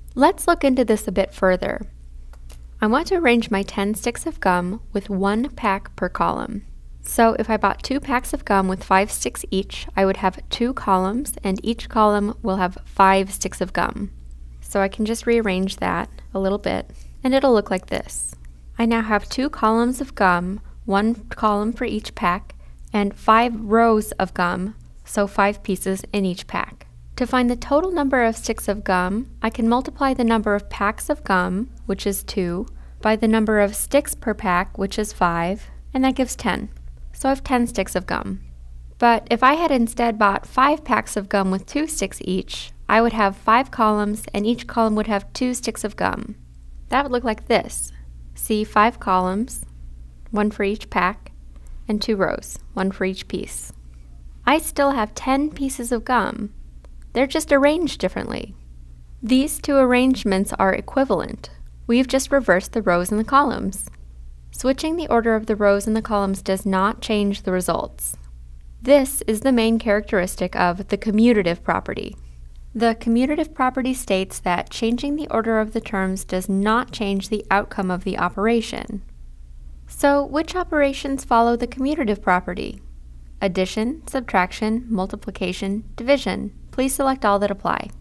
Let's look into this a bit further. I want to arrange my 10 sticks of gum with 1 pack per column. So if I bought 2 packs of gum with 5 sticks each, I would have 2 columns, and each column will have 5 sticks of gum. So I can just rearrange that a little bit, and it'll look like this. I now have 2 columns of gum, 1 column for each pack, and 5 rows of gum, so 5 pieces in each pack. To find the total number of sticks of gum, I can multiply the number of packs of gum, which is 2, by the number of sticks per pack, which is 5, and that gives 10. So I have 10 sticks of gum. But if I had instead bought 5 packs of gum with 2 sticks each, I would have 5 columns, and each column would have 2 sticks of gum. That would look like this. See, 5 columns, 1 for each pack, and 2 rows, 1 for each piece. I still have 10 pieces of gum. They're just arranged differently. These two arrangements are equivalent. We've just reversed the rows and the columns. Switching the order of the rows and the columns does not change the results. This is the main characteristic of the commutative property. The commutative property states that changing the order of the terms does not change the outcome of the operation. So, which operations follow the commutative property? Addition, subtraction, multiplication, division. Please select all that apply.